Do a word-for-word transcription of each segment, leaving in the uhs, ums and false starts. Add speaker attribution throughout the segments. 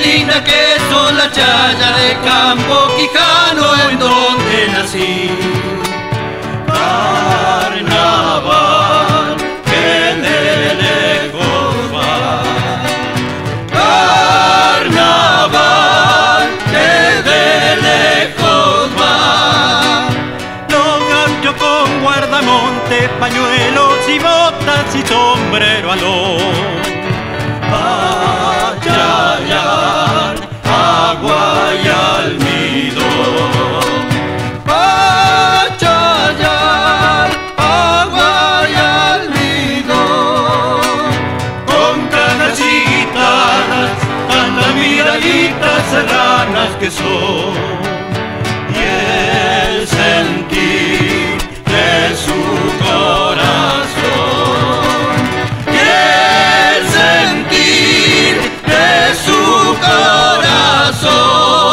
Speaker 1: linda que son las chayas de Campo Quijano, en donde nací. Carnaval que de lejos va, carnaval que de lejos va.
Speaker 2: Los gauchos con guardamonte, pañuelos y botas y sombrero aló.
Speaker 1: Pachayán, agua y almidón. Pachayán, agua y almidón. Con canas y guitarras, tantas miraditas serranas que son. Y el sentir de su corazón. Y el sentir de su corazón.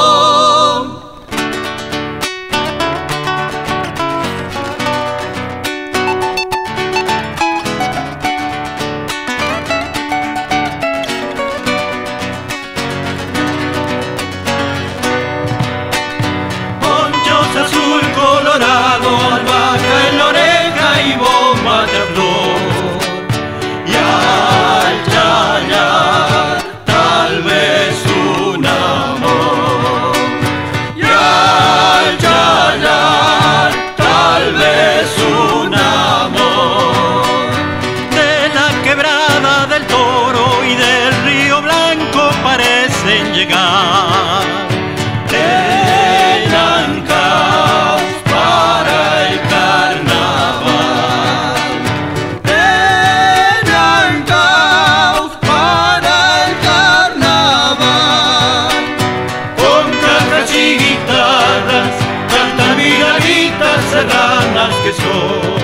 Speaker 1: Ponchos azul colorado, albahaca en la oreja y bomba de flor. Y al chayar tal vez un amor. Y al chayar tal vez un amor.
Speaker 2: De la quebrada del Toro y del Río Blanco parecen llegar.
Speaker 1: Eran caos para el carnaval. Eran caos para el carnaval. Con cajas y guitarras, tantas miraditas serranas que son.